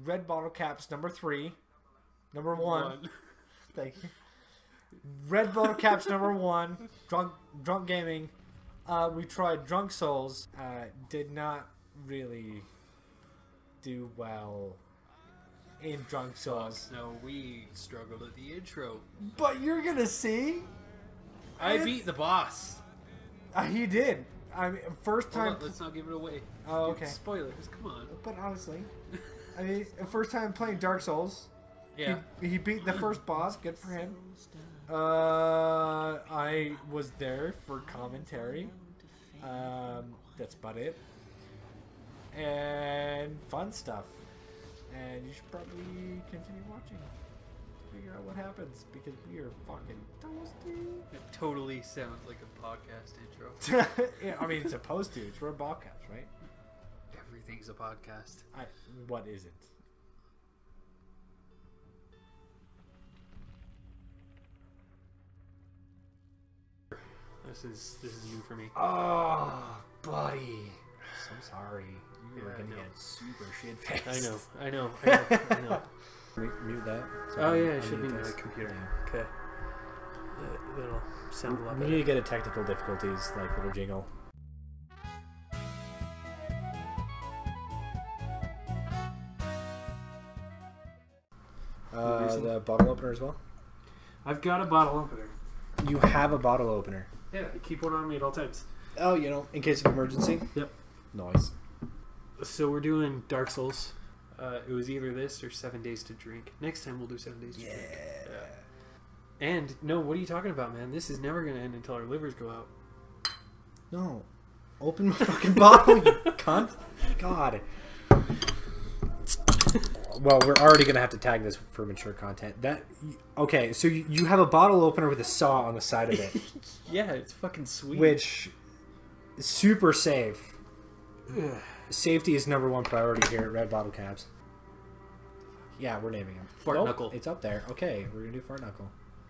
Red BottleCaps number 3. Number 1. Thank you. Red BottleCaps number 1. Drunk gaming. We tried Drunk Souls. Did not really do well in Drunk Souls. No, we struggled at the intro. But you're gonna see. I beat the boss. He did. I mean, first time. Let's not give it away. Oh, okay. Spoilers, come on. But honestly, I mean, first time playing Dark Souls. Yeah. He beat the first boss. Good for him. I was there for commentary. That's about it. And fun stuff. And you should probably continue watching. Figure out what happens because we are fucking toasty. It totally sounds like a podcast intro. Yeah, I mean, it's supposed to. It's Red BottleCaps, right? Everything's a podcast. What isn't? This is new for me. Oh, buddy. So sorry. You were gonna get super shit faced. I know. Mute that. Oh yeah, it should be my computer. Okay. That'll sound a lot better. We need to get a technical difficulties like little jingle. The bottle opener as well? I've got a bottle opener. You have a bottle opener? Yeah, I keep one on me at all times. Oh, you know, in case of emergency? Yep. Nice. So we're doing Dark Souls. It was either this or 7 Days to Drink. Next time we'll do 7 Days to Drink. Yeah. And, no, what are you talking about, man? This is never going to end until our livers go out. No. Open my fucking bottle, you cunt. God. Well, we're already going to have to tag this for mature content. Okay, so you have a bottle opener with a saw on the side of it. Yeah, it's fucking sweet. Which is super safe. Safety is #1 priority here at Red BottleCaps. Yeah, we're naming him. Fart Knuckle. It's up there. Okay, we're going to do Fart Knuckle.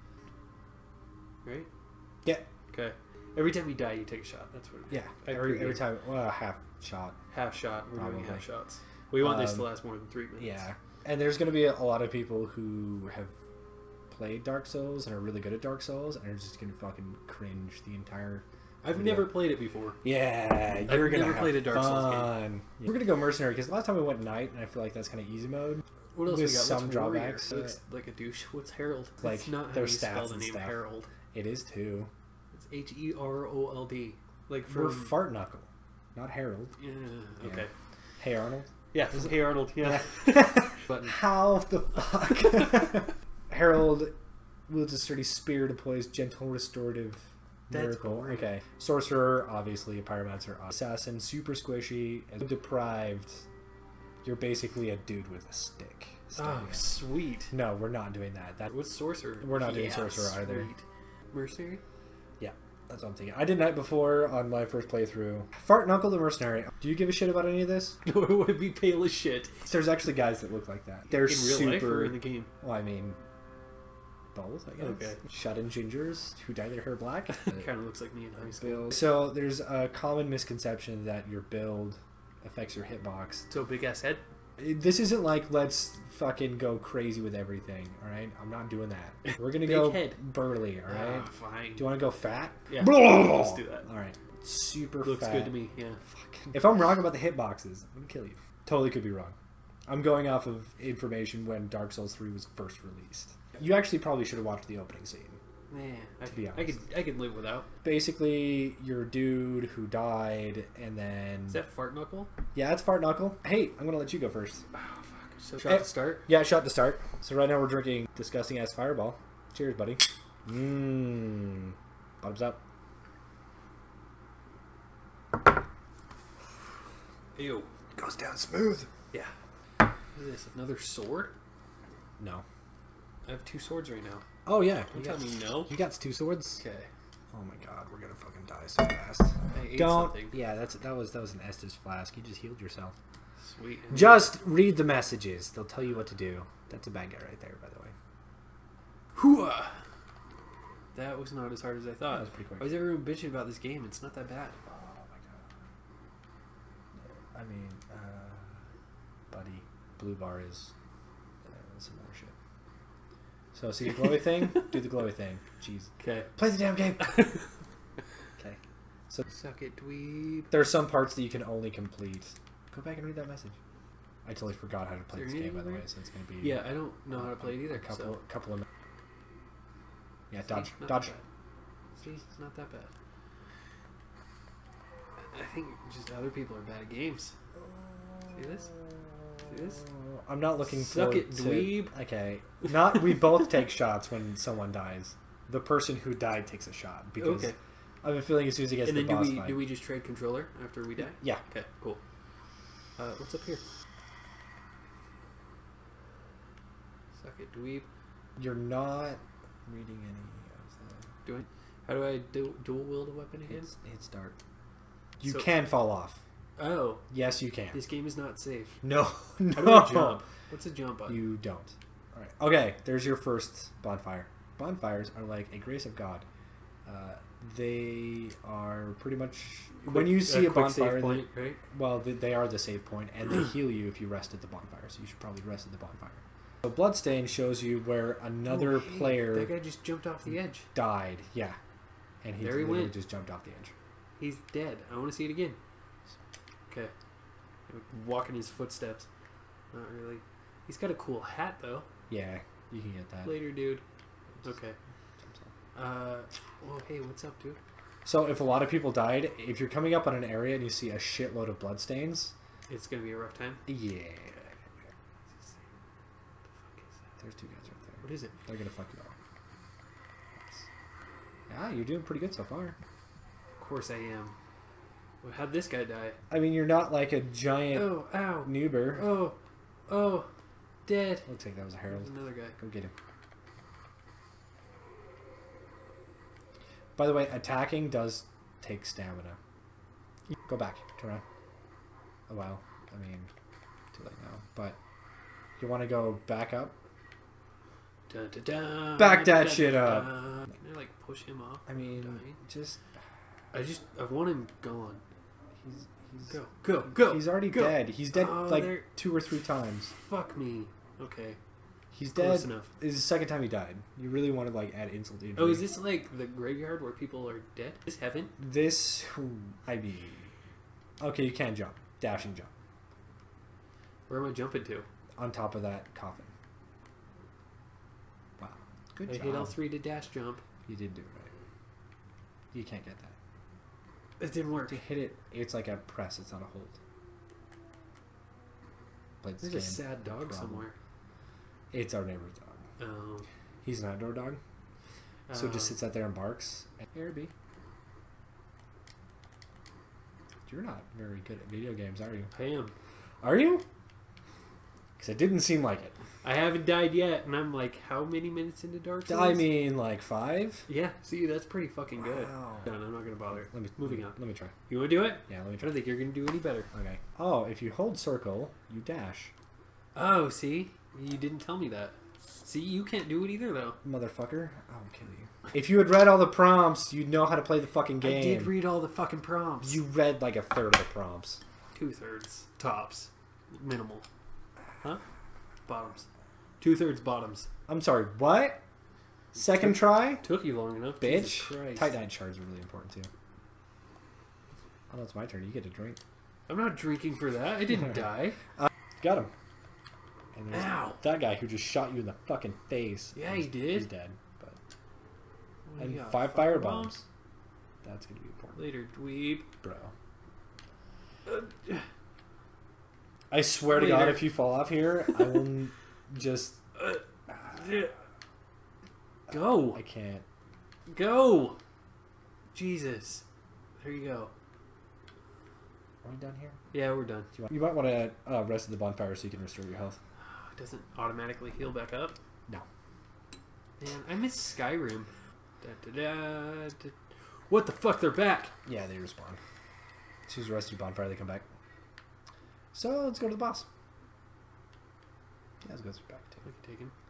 Right? Yeah. Okay. Every time you die, you take a shot. That's what it is. Yeah. Every time. Well, half shot. Half shot. We're doing half shots. We want this to last more than 3 minutes. Yeah. And there's going to be a lot of people who have played Dark Souls and are really good at Dark Souls and are just going to fucking cringe the entire I've never played it before. Yeah, you're going to have played a Dark Souls game. Yeah. We're going to go Mercenary because last time we went Knight, and I feel like that's kind of easy mode. What else with we got? some drawbacks. Looks like a douche. What's Herald? Like, it's not how their you spell stats the and name stuff. Herald. It is too. It's Herold. Like We're Fart Knuckle, not Harold. Yeah. Okay. Hey Arnold. Yeah. Hey Arnold. Yeah. Button. How the fuck? Harold wields a sturdy spear, deploys gentle restorative miracle. Okay. Sorcerer, obviously a pyromancer. Assassin, super squishy. And deprived. You're basically a dude with a stick. Oh, sweet. No, we're not doing that. What's sorcerer? We're not doing sorcerer either. Mercenary? Yeah, that's what I'm thinking. I did Knight before on my first playthrough. Fart Knuckle the Mercenary. Do you give a shit about any of this? No, it would be pale as shit. There's actually guys that look like that. They're in real life or in the game? Well, I mean, both, I guess. Okay. Shut-in gingers who dye their hair black. Kind of looks like me in high school. So there's a common misconception that your build affects your hitbox. So big ass head? This isn't like let's fucking go crazy with everything, alright? I'm not doing that. We're gonna go head. burly, alright? Fine. Do you want to go fat? Yeah. Let's do that. Alright. Super Looks fat. good to me, yeah. Fucking. If I'm wrong about the hitboxes, I'm gonna kill you. Totally could be wrong. I'm going off of information when Dark Souls 3 was first released. You actually probably should have watched the opening scene. Yeah, I could live without. Basically, you're a dude who died, and then... Is that Fart Knuckle? Yeah, that's Fart Knuckle. Hey, I'm going to let you go first. Oh, fuck. So shot to start? Yeah, shot to start. So right now we're drinking disgusting ass Fireball. Cheers, buddy. Bottoms up. Ew. Goes down smooth. Yeah. What is this? Another sword? No. I have 2 swords right now. Oh, yeah. You tell me no? You got 2 swords? Okay. Oh my god, we're gonna fucking die so fast. I ate something. Yeah, that was an Estes flask. You just healed yourself. Sweet. Just read the messages. They'll tell you what to do. That's a bad guy right there, by the way. Hooah! That was not as hard as I thought. That was pretty quick. Why is everyone bitching about this game? It's not that bad. Oh my god. I mean, buddy. blue bar is some other shit. So see the glowy thing? Do the glowy thing. Jeez. Okay. Play the damn game! Okay. So suck it, dweeb. there are some parts that you can only complete. Go back and read that message. I totally forgot how to play this game, by the way, so it's going to be... Yeah, I don't know how to play it either. Couple of... Yeah, See, dodge. not Dodge. that bad. See, it's not that bad. I think just other people are bad at games. See this? See this? I'm not looking Suck forward it, to... dweeb. Okay. Not we both take shots when someone dies. The person who died takes a shot. Because Okay. I have a feeling as soon as he gets And the then boss fight... do we just trade controller after we die? Yeah. Okay, cool. What's up here? Suck it, dweeb. You're not reading any of the... How do I dual wield a weapon again? Hit start. You So- can fall off. Oh, Yes, you can. this game is not safe. No. How No. do I jump? What's a jump button? You don't. All right. Okay. There's your first bonfire. Bonfires are like a grace of God. They are pretty much when you see a quick bonfire. save point, right? Well, they are the save point, and they heal you if you rest at the bonfire. So you should probably rest at the bonfire. So Bloodstain shows you where another Hey, player that guy just jumped off the edge. died. Yeah, and he There he literally went. just jumped off the edge. He's dead. I want to see it again. Okay. Walk in his footsteps. Not really. He's got a cool hat though. Yeah, you can get that. Later, dude. Okay. Well, hey, what's up, dude? So if a lot of people died, if you're coming up on an area and you see a shitload of bloodstains, It's gonna be a rough time. yeah, What the fuck is that? there's two guys right there. What is it? They're gonna fuck you up. Yeah, you're doing pretty good so far. Of course I am. Well, how'd this guy die? I mean, you're not like a giant Oh, ow. noober. Oh, dead. Looks like that was a There's herald. another guy. Go get him. By the way, attacking does take stamina. Go back. Turn around. Oh, wow. I mean, too late now. But you want to go back up? Dun, dun, dun, Back that dun, shit dun, up. dun. Can I like push him off? I mean, Dying? just... I want him gone. He's Go. He's already go. dead. He's dead Oh, like there- 2 or 3 times. Fuck me. Okay. He's Close dead. enough. This is the second time he died. You really want to like add insult to injury. Oh, is this like the graveyard where people are dead? Is heaven? This? I mean, okay, you can jump, dashing jump Where am I jumping to? on top of that coffin. Wow, good I job. hit L3 to dash jump. You did do it right. You can't get that. It didn't work. To hit it, it's like a press. It's not a hold. Played this There's a game. sad dog Problem. somewhere. It's our neighbor's dog. Oh. He's an outdoor dog, so it just sits out there and barks. Here, B. You're not very good at video games, are you? I am. Are you? Because it didn't seem like it. I haven't died yet, and I'm like, how many minutes into Dark Souls? I mean, like 5? Yeah, see, that's pretty fucking good. Wow. Done, I'm not going to bother. Let me Moving on. Let me try. You want to do it? Yeah, let me I try. don't think you're going to do any better. Okay. Oh, if you hold circle, you dash. Oh, see? You didn't tell me that. See, you can't do it either, though. Motherfucker. I'll kill you. If you had read all the prompts, you'd know how to play the fucking game. I did read all the fucking prompts. You read like a third of the prompts. 2/3 tops. Minimal. Huh? Bottoms. 2/3 bottoms. I'm sorry, what? Second try? Took you long enough. Jesus Bitch. Christ. Titanite shards are really important too. Oh no, it's my turn. You get a drink. I'm not drinking for that. I didn't die. Got him. And there's Ow. that guy who just shot you in the fucking face. Yeah, he did. He's dead. But What do and you got? 5 fire bombs. That's gonna be important, Later, dweeb. bro. I swear to God, Later. if you fall off here, I will just. Go. I can't. Go. Jesus. There you go. Are we done here? Yeah, we're done. You might want to rest at the bonfire so you can restore your health. It doesn't automatically heal back up. No. Man, I miss Skyrim. What the fuck? They're back. Yeah, they respawn. As soon as you rest at your bonfire, they come back. So let's go to the boss. Yeah, let's go back to I can take him.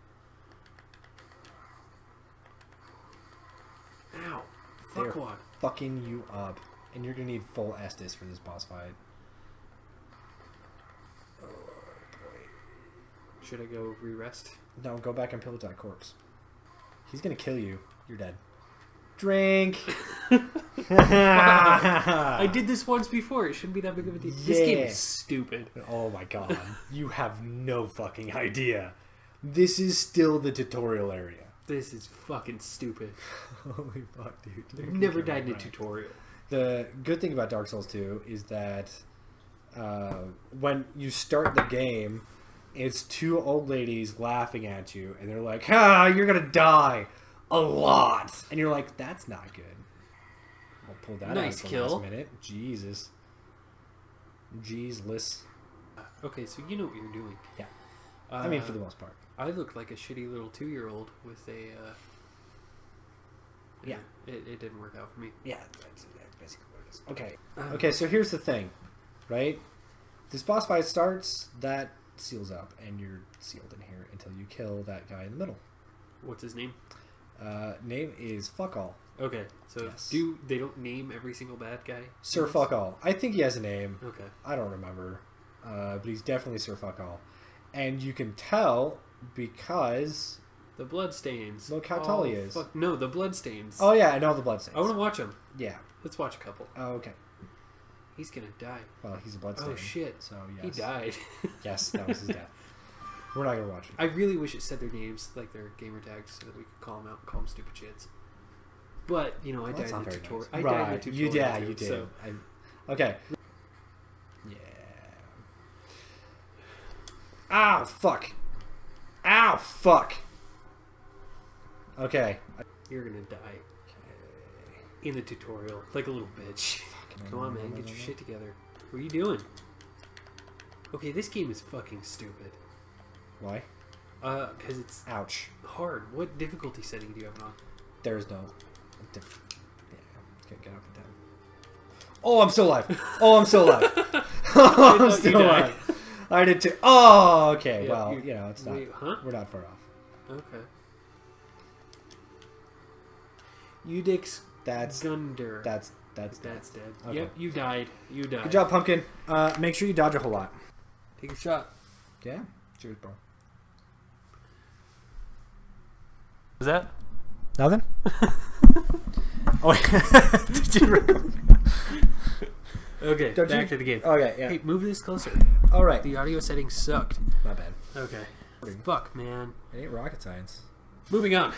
Ow. They're Fuckwad. fucking you up. And you're going to need full Estus for this boss fight. Oh, boy. should I go re-rest? No, go back and pillage that corpse. He's gonna kill you. You're dead. Drink. I did this once before. It shouldn't be that big of a deal. This game is stupid. Oh my god. You have no fucking idea. This is still the tutorial area. This is fucking stupid. Holy fuck, dude. I've never died in a tutorial. The good thing about Dark Souls 2 is that when you start the game, it's two old ladies laughing at you, and they're like, "Ah, you're gonna die a lot," and you're like, "That's not good." I'll pull that nice out at the kill. last minute. Jesus. Jeezless. Okay, so you know what you're doing. Yeah. I mean, for the most part. I look like a shitty little 2-year-old with a... yeah. It didn't work out for me. Yeah, that's basically what it is. Okay. Okay, so here's the thing, right? This boss fight starts, that seals up, and you're sealed in here until you kill that guy in the middle. What's his name? Name is Fuck All. Okay, so Yes. they don't name every single bad guy? Sir Fuck All. I think he has a name. Okay. I don't remember. But he's definitely Sir Fuck All. And you can tell because... The bloodstains. Look how tall he is. Fuck. No, the bloodstains. Oh yeah, I know the bloodstains. I want to watch him. Yeah. Let's watch a couple. Oh, okay. He's gonna die. Well, he's a bloodstain. Oh shit. So, yes. He died. Yes, that was his death. We're not going to watch it. I really wish it said their names, like their gamer tags, so that we could call them out and call them stupid shits. But, you know, I died in the tutorial. Nice. I died in the tutorial. Yeah, too, you did. So. Okay. Yeah. Ow, fuck. Ow, fuck. Okay. You're gonna die. In the tutorial. Like a little bitch. Come on, man. Get your shit together. What are you doing? Okay, this game is fucking stupid. Why? Because it's Ouch. hard. What difficulty setting do you have it on? There's no... Yeah. Okay, get up and down. Oh, I'm still alive. Oh, I'm still alive. Oh, I'm still alive. I did too. Oh, okay. Yeah, well, you know, it's not... Wait, huh? We're not far off. Okay. Udix That's... Gunder. That's dead. Okay. Yep, you died. You died. Good job, Pumpkin. Make sure you dodge a whole lot. Take a shot. Yeah? Cheers, bro. Was that? Nothing? Oh, did you record? Okay, back to the game. Okay, yeah. Hey, move this closer. All right. The audio settings sucked. My bad. Okay. Fuck, man. It ain't rocket science. Moving on.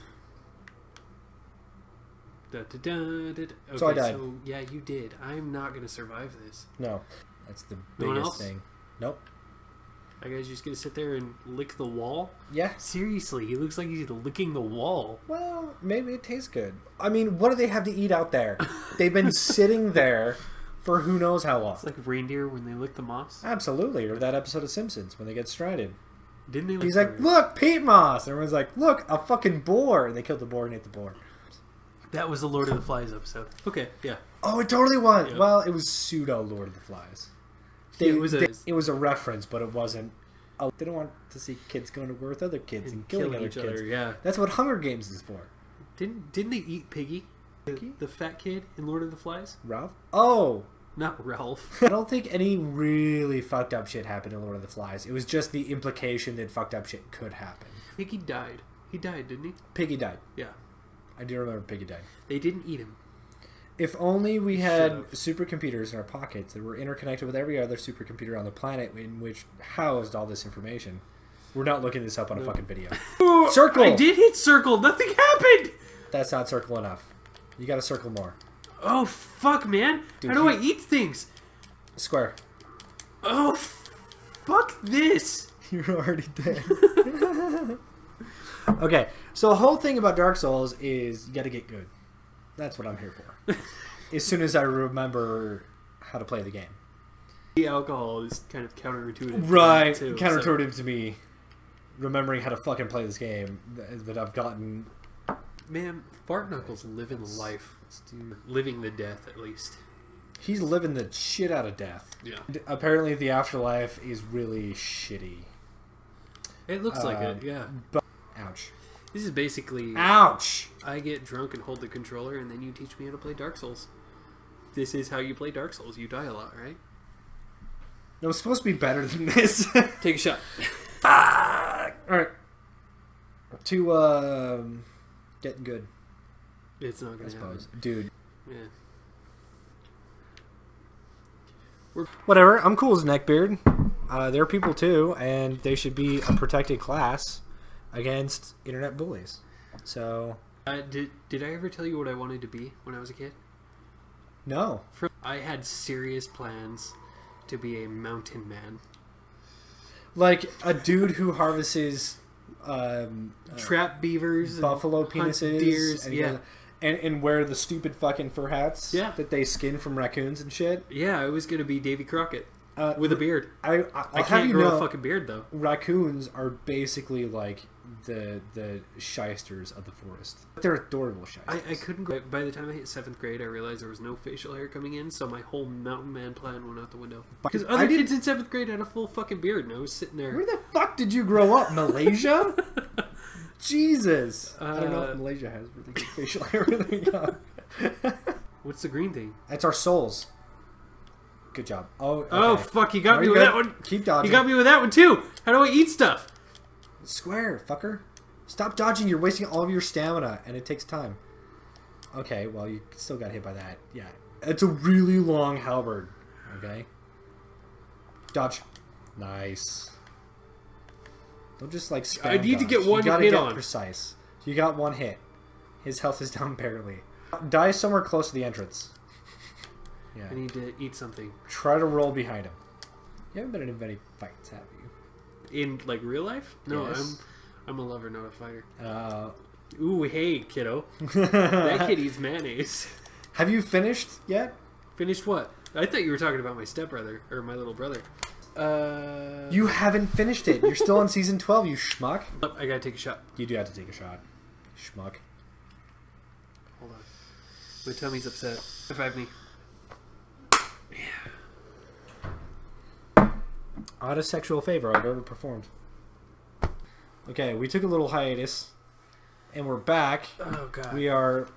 Okay, So I died. So, yeah, you did. I'm not going to survive this. No. That's the No one biggest else? thing. Nope. Are you guys just going to sit there and lick the wall? Yeah. Seriously, he looks like he's licking the wall. Well, maybe it tastes good. I mean, what do they have to eat out there? They've been sitting there for who knows how long. It's like reindeer when they lick the moss. Absolutely. Or that episode of Simpsons when they get stranded. Didn't they lick He's like, look, peat moss. And everyone's like, look, a fucking boar. And they killed the boar and ate the boar. That was the Lord of the Flies episode. Okay, yeah. Oh, it totally was. Yeah. Well, it was pseudo Lord of the Flies. It was a reference, but it wasn't. Oh, they don't want to see kids going to war with other kids and killing other each kids. other. Yeah. That's what Hunger Games is for. Didn't they eat Piggy? The fat kid in Lord of the Flies? Ralph? Oh! Not Ralph. I don't think any really fucked up shit happened in Lord of the Flies. It was just the implication that fucked up shit could happen. Piggy died. He died, didn't he? Piggy died. Yeah. I do remember Piggy died. They didn't eat him. If only we had supercomputers in our pockets that were interconnected with every other supercomputer on the planet in which housed all this information. We're not looking this up on a fucking video. Circle! I did hit circle. Nothing happened! That's not circle enough. You gotta circle more. Oh, fuck, man. Dude, How do I eat things? Square. Oh, fuck this. You're already dead. Okay, so the whole thing about Dark Souls is you gotta get good. That's what I'm here for. As soon as I remember how to play the game. The alcohol is kind of counterintuitive. Right, too, counterintuitive to me. Remembering how to fucking play this game that I've gotten. Man, Fart Knuckle's living the life. Living the death, at least. He's living the shit out of death. Yeah. Apparently the afterlife is really shitty. It looks like it, yeah. But, ouch. This is basically... Ouch! I get drunk and hold the controller, and then you teach me how to play Dark Souls. This is how you play Dark Souls. You die a lot, right? No, it's supposed to be better than this. Take a shot. All right. To getting good. It's not gonna happen, dude. Yeah. Whatever. I'm cool as neckbeard. There are people too, and they should be a protected class against internet bullies. So. Did I ever tell you what I wanted to be when I was a kid? No. I had serious plans to be a mountain man. Like a dude who harvests trap beavers, buffalo penises, deers, and wear the stupid fucking fur hats that they skin from raccoons and shit. Yeah, I was gonna be Davy Crockett with a beard. I can't grow a fucking beard though. Raccoons are basically like the shysters of the forest. But they're adorable shysters. I couldn't grow. By the time I hit 7th grade, I realized there was no facial hair coming in, so my whole mountain man plan went out the window. Because other kids in 7th grade had a full fucking beard, and I was sitting there. Where the fuck did you grow up? Malaysia? Jesus. I don't know if Malaysia has really good facial hair really young. What's the green thing? That's our souls. Good job. Oh, okay. Oh fuck, you got me with that one. Keep dodging. You got me with that one too. How do I eat stuff? Square, fucker. Stop dodging. You're wasting all of your stamina, and it takes time. Okay, well, you still got hit by that. Yeah. It's a really long halberd. Okay. Dodge. Nice. Don't just, like, spam I need to dodge. get one hit on. You gotta get precise. You got one hit. His health is down barely. Die somewhere close to the entrance. Yeah. I need to eat something. Try to roll behind him. You haven't been in many fights, have you? In, like, real life? No, yes. I'm a lover, not a fighter. Ooh, hey, kiddo. That kid eats mayonnaise. Have you finished yet? Finished what? I thought you were talking about my stepbrother, or my little brother. You haven't finished it. You're still on season 12, you schmuck. Oh, I gotta take a shot. You do have to take a shot. Schmuck. Hold on. My tummy's upset. High-five me. Oddest sexual favor I've ever performed. Okay, we took a little hiatus, and we're back. Oh god. We are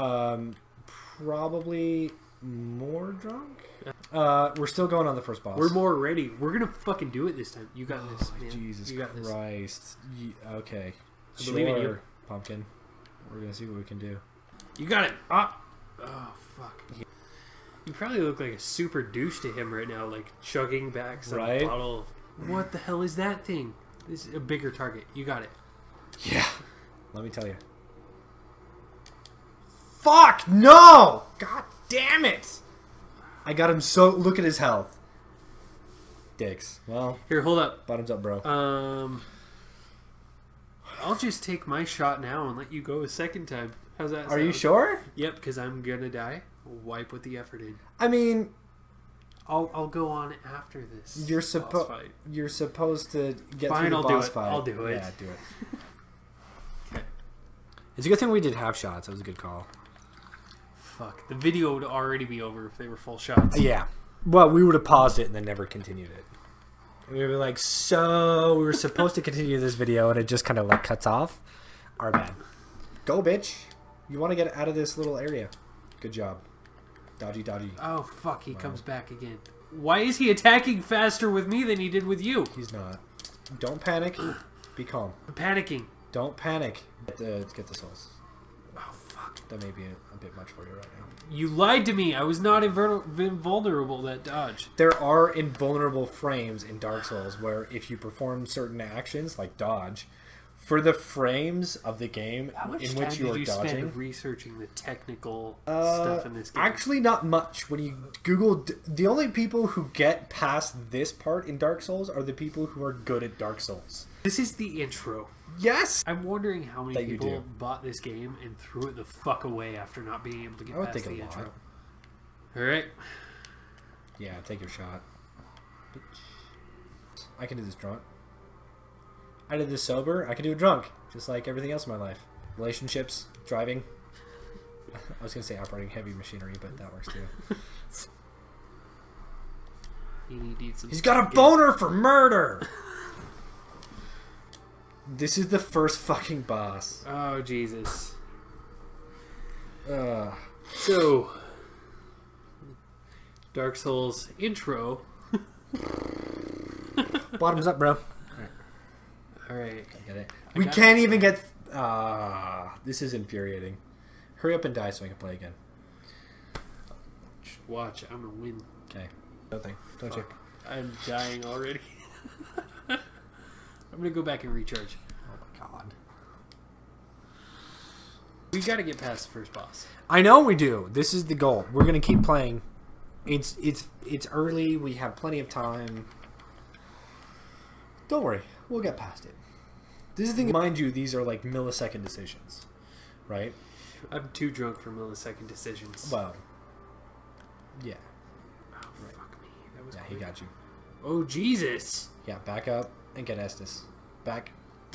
probably more drunk. We're still going on the first boss. We're more ready. We're gonna fucking do it this time. You got this, man. Jesus Christ. Okay. I believe in you. Pumpkin. We're gonna see what we can do. You got it. Ah. Oh fuck. You probably look like a super douche to him right now, like chugging back some bottle. What the hell is that thing? This is a bigger target. You got it. Yeah. Let me tell you. Fuck! No! God damn it! I got him so... Look at his health. Dicks. Well... Here, hold up. Bottoms up, bro. I'll just take my shot now and let you go a second time. How's that sound? Are you sure? Yep, because I'm gonna die. Why put the effort in? I mean... I'll go on after this. You're supposed to get through the boss fight. I'll do it. Yeah, do it. Okay. It's a good thing we did half shots. That was a good call. Fuck. The video would already be over if they were full shots. Yeah. Well, we would have paused it and then never continued it. We would be like, so we were supposed to continue this video and it just kind of like cuts off. Our bad. Go, bitch. You want to get out of this little area. Good job. Dodgy, dodgy. Oh, fuck. He comes back again. Why is he attacking faster with me than he did with you? He's not. Don't panic. Be calm. I'm panicking. Don't panic. Get the souls. Oh, fuck. That may be a bit much for you right now. You lied to me. I was not invulnerable that dodge. There are invulnerable frames in Dark Souls where if you perform certain actions, like dodge, for the frames of the game in which you are dodging... spend researching the technical stuff in this game? Actually, not much. When you Google... The only people who get past this part in Dark Souls are the people who are good at Dark Souls. This is the intro. Yes! I'm wondering how many people bought this game and threw it the fuck away after not being able to get past the intro. Alright. Yeah, take your shot. I can do this drunk. I did this sober. I can do it drunk. Just like everything else in my life. Relationships, driving. I was going to say operating heavy machinery, but that works too. He's got a boner for murder! This is the first fucking boss. Oh, Jesus. So, Dark Souls intro. Bottoms up, bro. All right. I get it. We can't even get... this is infuriating. Hurry up and die so I can play again. Just watch. I'm going to win. Okay. Nothing. Don't you? I'm dying already. I'm going to go back and recharge. Oh my god. We got to get past the first boss. I know we do. This is the goal. We're going to keep playing. It's early. We have plenty of time. Don't worry. We'll get past it. This is the thing. Mind you, these are like millisecond decisions. Right? I'm too drunk for millisecond decisions. Well. Yeah. Oh, fuck me. That was quick. He got you. Oh, Jesus. Yeah, back up and get Estes. Back.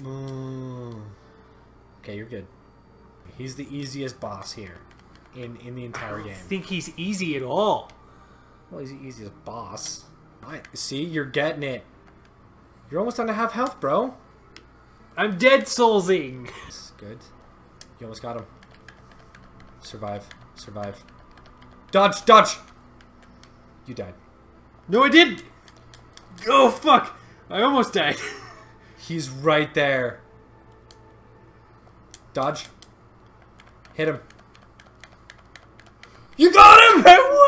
Okay, you're good. He's the easiest boss here in the entire game. I think he's easy at all. Well, he's the easiest boss. See, you're getting it. You're almost on to half health, bro. I'm dead soulsing. Good. You almost got him. Survive. Survive. Dodge! Dodge! You died. No, I didn't. Oh, fuck. I almost died. He's right there. Dodge. Hit him. You got him!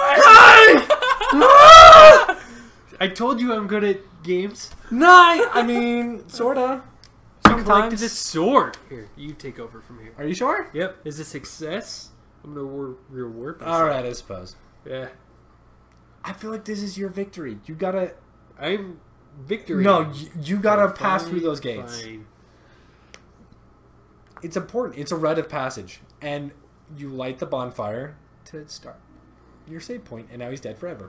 I told you I'm good at games. Nah, I mean, sorta. I collected a sword. Here, you take over from here. Are you sure? Yep. Is a success? I'm gonna reward myself. Alright, I suppose. Yeah. I feel like this is your victory. You gotta... I'm victory. No, you gotta pass through those gates. Fine. It's important. It's a rite of passage. And you light the bonfire to start your save point, and now he's dead forever.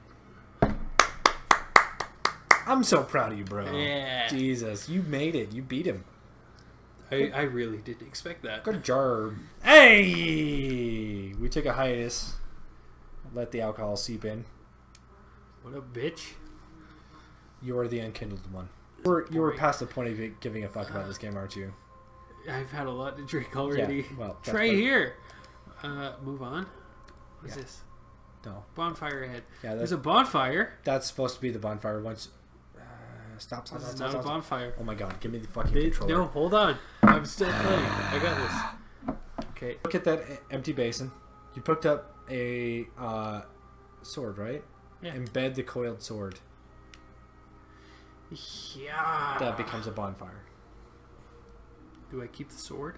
I'm so proud of you, bro. Yeah. Jesus, you made it. You beat him. I really didn't expect that. Good job. Hey! We took a hiatus. Let the alcohol seep in. What a bitch. You're the unkindled one. You were past the point of giving a fuck about this game, aren't you? I've had a lot to drink already. Yeah, well, it's right here. Move on. What's this? No. Bonfire ahead. Yeah, there's a bonfire. That's supposed to be the bonfire once. Stop. This is not a bonfire. Oh my god, give me the fucking controller. No, hold on. I'm still playing. I got this. Okay. Look at that empty basin. You picked up a sword, right? Yeah. Embed the coiled sword. Yeah. That becomes a bonfire. Do I keep the sword?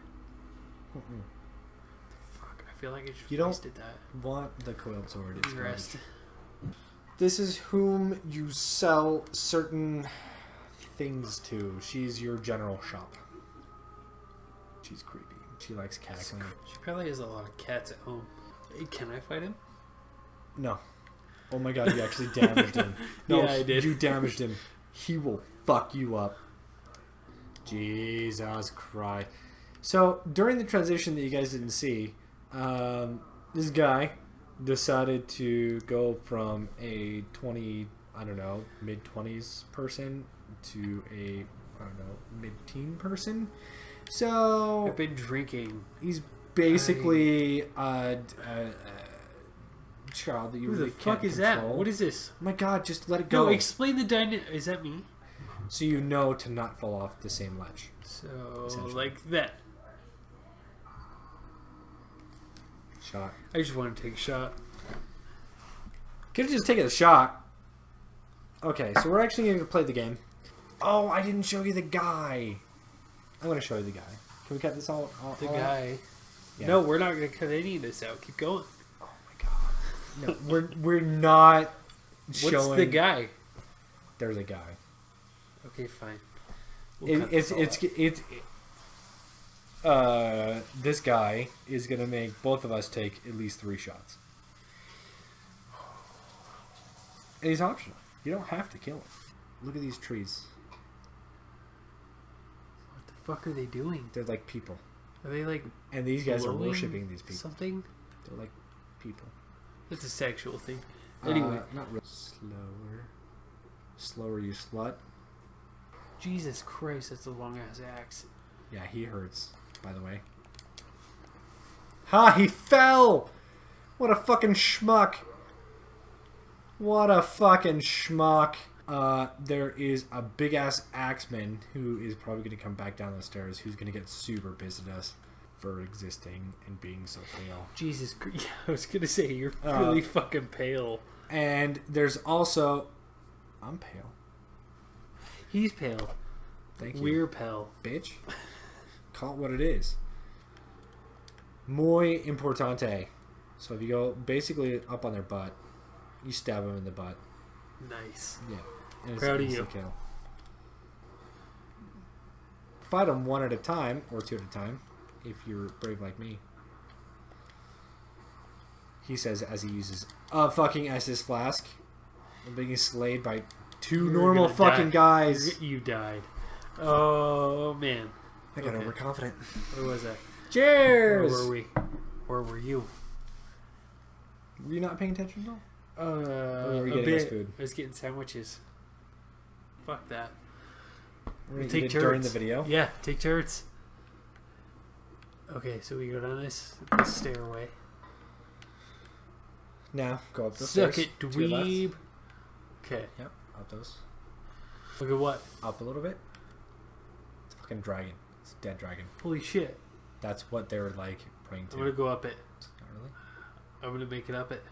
Fuck, I feel like I just wasted that. Want the coiled sword. It's rest. This is whom you sell certain things to. She's your general shop. She's creepy. She likes cackling. She probably has a lot of cats at home. Hey, can I fight him? No. Oh my god, you actually damaged him. No, yeah, I did. You damaged him. He will fuck you up. Jesus Christ. So, during the transition that you guys didn't see, this guy decided to go from a mid-20s person to a, mid-teen person. So... I've been drinking. He's basically a child that you really can't control. Who the fuck is that? What is this? Oh my god, just let it go. No, explain the dynamic. Is that me? So you know to not fall off the same ledge. So, like that. Shot. I just want to take a shot. Could have just taken a shot. Okay, so we're actually going to play the game. Oh, I didn't show you the guy. I'm going to show you the guy. Can we cut this all the guy? Yeah. No, we're not going to cut any of this out. Keep going. Oh my god. No, we're not showing... What's the guy? There's a guy. Okay, fine. This guy is gonna make both of us take at least 3 shots, and he's optional. You don't have to kill him. Look at these trees. What the fuck are they doing? They're like people. Are they like? And these guys are worshiping these people. Something? They're like people. It's a sexual thing. Anyway, not real. Slower, you slut. Jesus Christ, that's a long ass axe. Yeah, he hurts, by the way. Ha! He fell! What a fucking schmuck. What a fucking schmuck. There is a big ass axeman who is probably going to come back down the stairs. Who's going to get super pissed at us for existing and being so pale. Jesus Christ! Yeah, I was gonna say you're really fucking pale. And there's also, I'm pale. He's pale. Thank you. We're pale, bitch. Call it what it is. Muy importante. So if you go basically up on their butt, you stab them in the butt. Nice. Yeah. And Proud of you. Kill. Fight them one at a time or two at a time, if you're brave like me. He says as he uses a fucking Estus flask, being slayed by two normal fucking guys. You died. Oh man. I got overconfident. Where was I? Cheers! Where were we? Where were you? Were you not paying attention though? Or were you getting us food? I was getting sandwiches. Fuck that. We'll take turrets during the video. Yeah, take turrets. Okay, so we go down this stairway. Now go up the Suck stairs. it, dweeb. Okay. Yep, up those. Look at what? Up a little bit. It's a fucking dragon. It's a dead dragon. Holy shit. That's what they're like praying to. I'm gonna go up it. Not really. I'm gonna make it up it.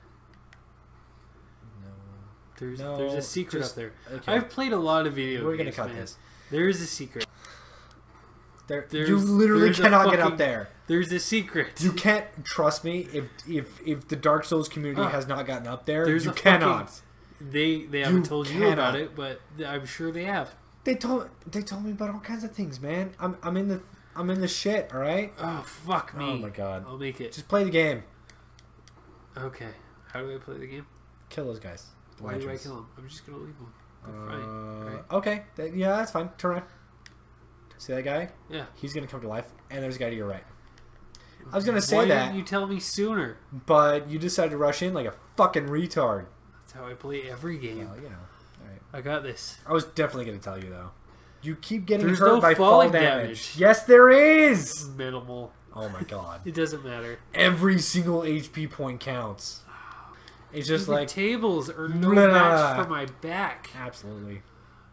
No. There's a secret up there. Okay. I've played a lot of video games. We're gonna cut this. There is a secret. You literally cannot get up there. There's a secret. You can't trust me if the Dark Souls community has not gotten up there. You cannot. They haven't told you about it, but I'm sure they have. They told me about all kinds of things, man. I'm in the shit. All right. Oh fuck me. Oh my god. I'll make it. Just play the game. Okay. How do I play the game? Kill those guys. Why do I kill them? I'm just gonna leave them. Fine. Right. Okay. Yeah, that's fine. Turn around. See that guy? Yeah. He's gonna come to life, and there's a guy to your right. I was gonna say Why that. didn't you tell me sooner? But you decided to rush in like a fucking retard. That's how I play every game. Well, you know. All right. I got this. I was definitely gonna tell you though. You keep getting There's hurt no by fall falling damage. Yes, there is. Minimal. Oh my god. It doesn't matter. Every single HP point counts. It's just Even like tables are no match for my back. Absolutely.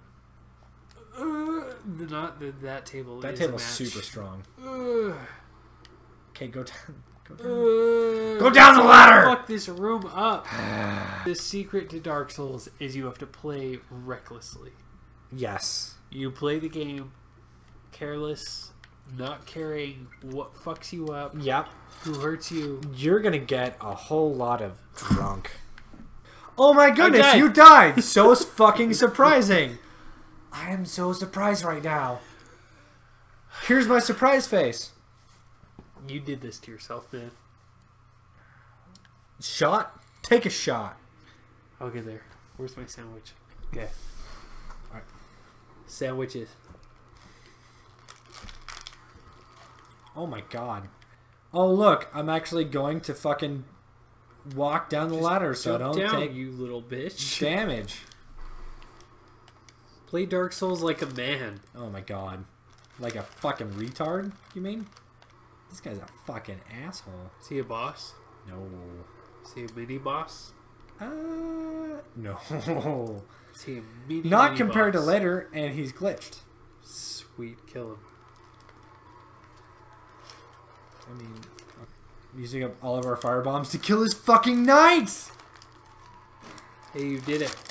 Not that table. That is table's a match. super strong. Okay, go down. Go down the ladder! Fuck this room up. The secret to Dark Souls is you have to play recklessly. Yes. You play the game careless, not caring what fucks you up. Yep. Who hurts you. You're gonna get a whole lot of drunk. Oh my goodness, died. you died! So fucking surprising. I am so surprised right now. Here's my surprise face. You did this to yourself, man. Shot? Take a shot. I'll get there. Where's my sandwich? Okay. Alright. Sandwiches. Oh my god. Oh look, I'm actually going to fucking walk down the ladder so I don't take you little bitch. damage. Play Dark Souls like a man. Oh my god. Like a fucking retard, you mean? This guy's a fucking asshole. Is he a boss? No. Is he a mini boss? No. Is he a mini Not compared boss? to later, and he's glitched. Sweet, kill him. I mean, using up all of our fire bombs to kill his fucking knights! Hey, you did it.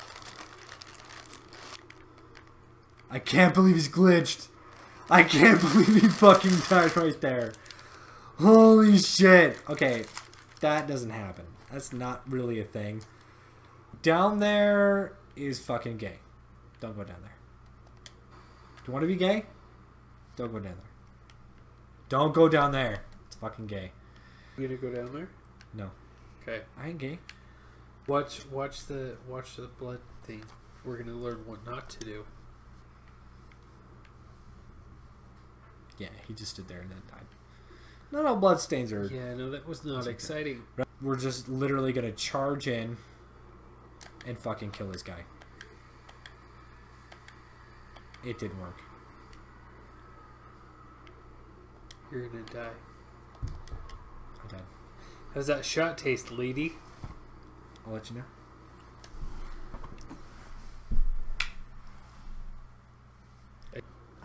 I can't believe he's glitched. I can't believe he fucking died right there. Holy shit. Okay, that doesn't happen. That's not really a thing. Down there is fucking gay. Don't go down there. Do you want to be gay? Don't go down there. Don't go down there. It's fucking gay. You gonna go down there? No. Okay. I ain't gay. Watch the blood thing. We're gonna learn what not to do. Yeah, he just stood there and then died. Not all bloodstains are... Yeah, no, that was not exciting. We're just literally gonna charge in and fucking kill this guy. It didn't work. You're gonna die. I died. How's that shot taste, lady? I'll let you know.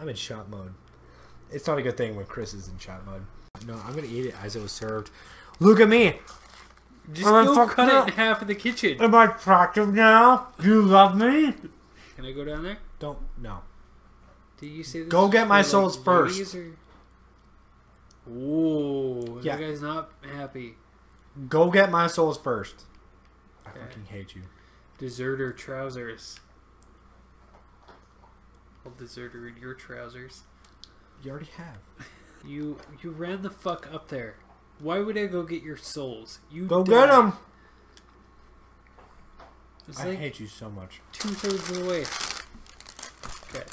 I'm in shot mode. It's not a good thing when Chris is in shot mode. No, I'm gonna eat it as it was served. Look at me! Just go cut it in half in the kitchen. Am I attractive now? Do you love me? Can I go down there? Don't, no. Did you say this? Go get my souls first. Ooh, yeah. That guy's not happy. Go get my souls first. I fucking hate you. Deserter trousers. Well, deserter in your trousers. You already have. You ran the fuck up there. Why would I go get your souls? You go get them. It's I hate you so much. 2/3 of the way. Okay.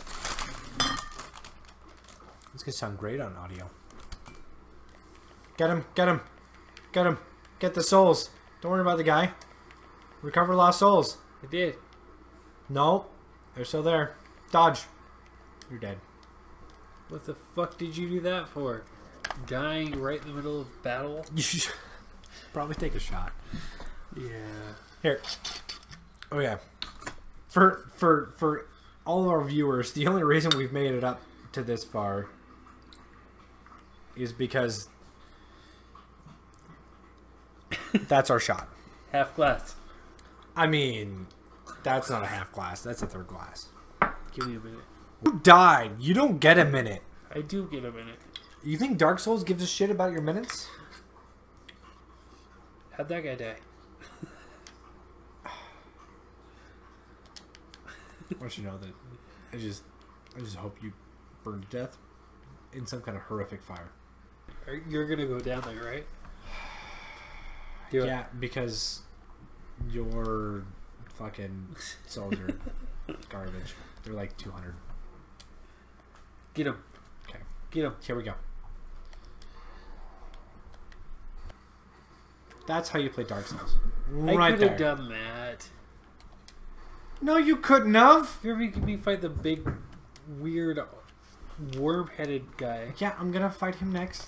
This could sound great on audio. Get him! Get him! Get him! Get the souls! Don't worry about the guy. Recover lost souls. I did. No, they're still there. Dodge. You're dead. What the fuck did you do that for? Dying right in the middle of battle? You should probably take a shot. Yeah. Here. Oh yeah. For all of our viewers, the only reason we've made it up to this far is because that's our shot. Half glass. I mean, that's not a half glass. That's a third glass. Give me a minute. You died. You don't get a minute. I do get a minute. You think Dark Souls gives a shit about your minutes? How'd that guy die? I want you to know that I just hope you burn to death in some kind of horrific fire. You're gonna go down there, right? Do yeah, because your fucking souls are garbage. They're like 200. Get him. Okay. Get him. Here we go. That's how you play Dark Souls. I Right could have there. done that. No, you couldn't have. You're making me fight the big, weird, worm-headed guy. Yeah, I'm gonna fight him next.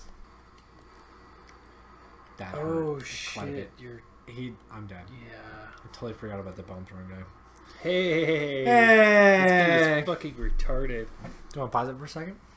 That Oh hurt quite a shit! bit. You're I'm dead. yeah. I totally forgot about the bone throwing guy. Hey! Hey! This guy is fucking retarded. Do you want to pause it for a second?